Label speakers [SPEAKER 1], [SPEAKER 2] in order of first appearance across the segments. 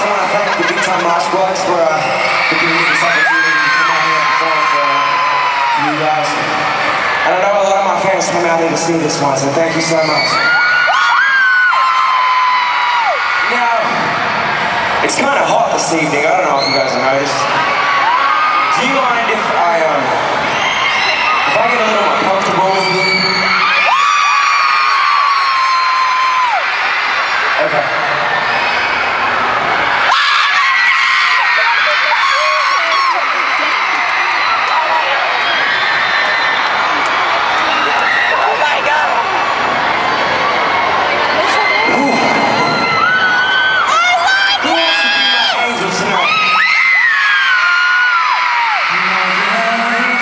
[SPEAKER 1] also want to thank the Big Time Mosh Bloods for giving me this opportunity to come out here and perform for you guys. And I know a lot of my fans come out here to see this one, so thank you so much. Now, it's kind of hot this evening. I don't know if you guys have noticed. Do you mind if I get a little more comfortable with you? Okay. Who wants to be my angel tonight?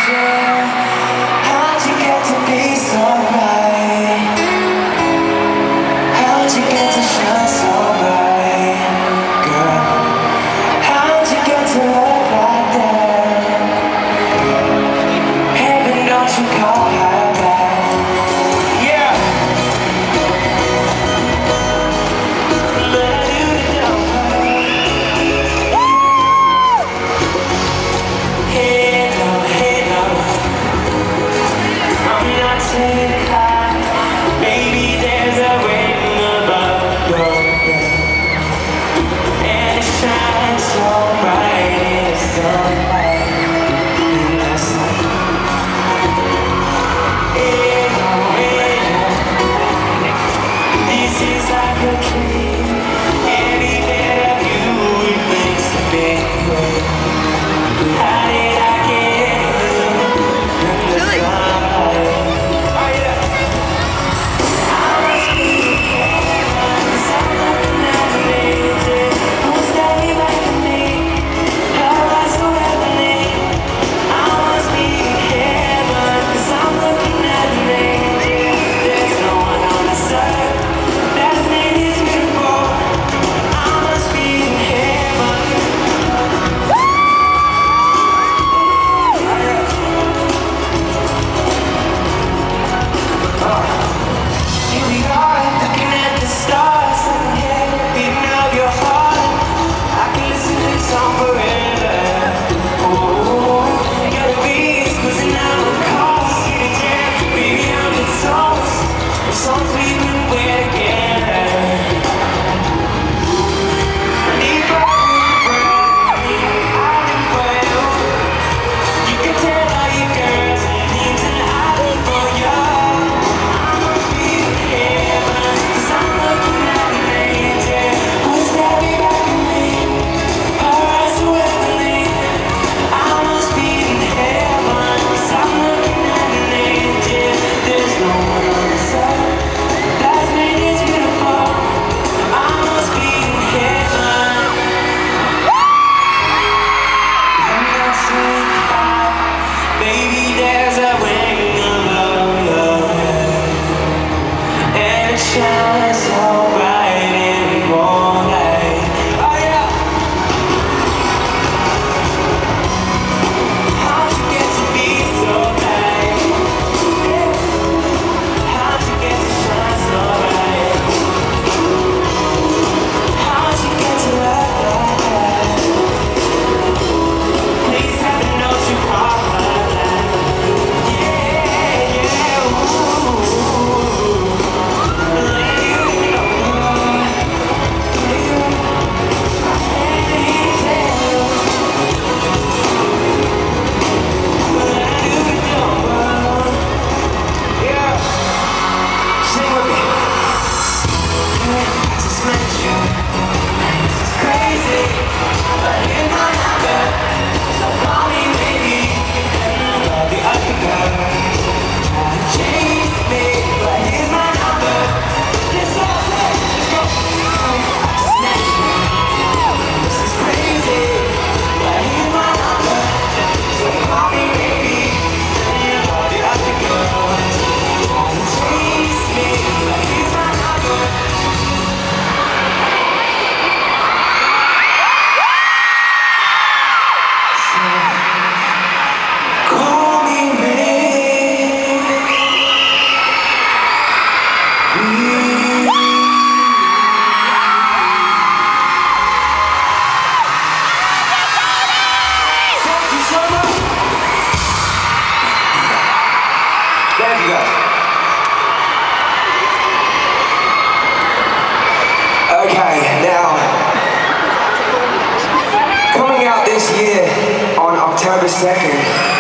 [SPEAKER 1] 22nd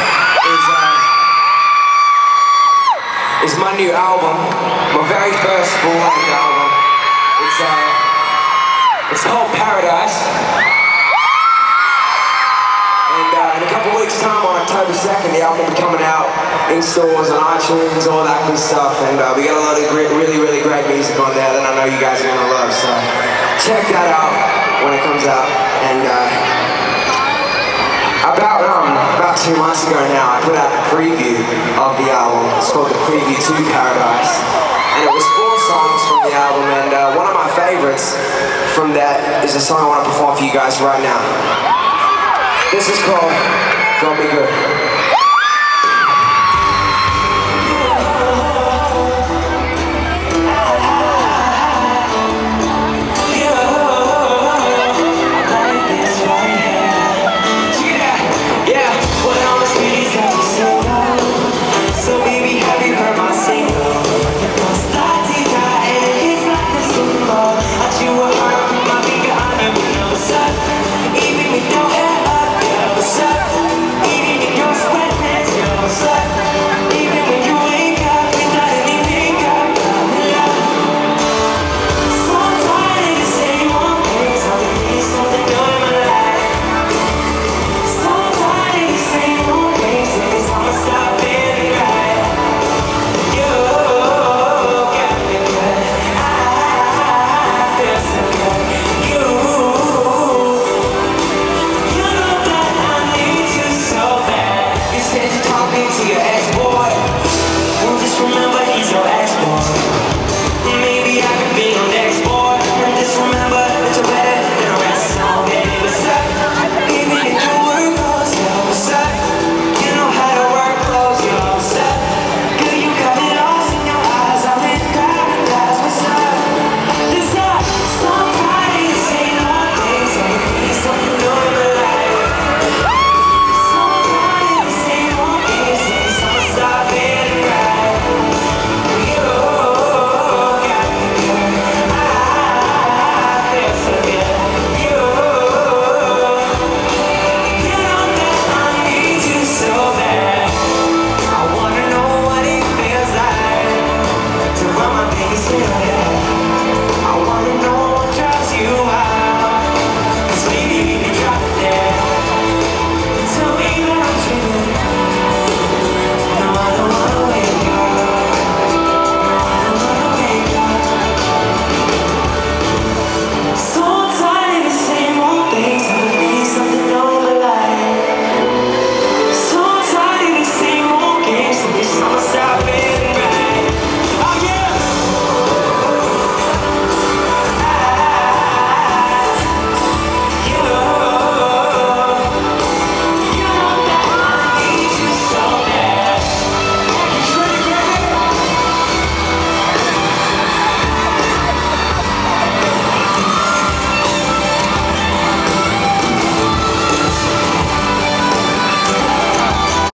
[SPEAKER 1] is my new album, my very first full-length album. It's called Paradise. And in a couple weeks' time, on October 2nd, the album will be coming out in stores and iTunes, all that good stuff. And we got a lot of really great music on there that I know you guys are gonna love. So check that out when it comes out. And about 2 months ago now, I put out a preview of the album. It's called The Preview to Paradise. And it was 4 songs from the album, and one of my favorites from that is a song I want to perform for you guys right now. This is called Gonna Be Good.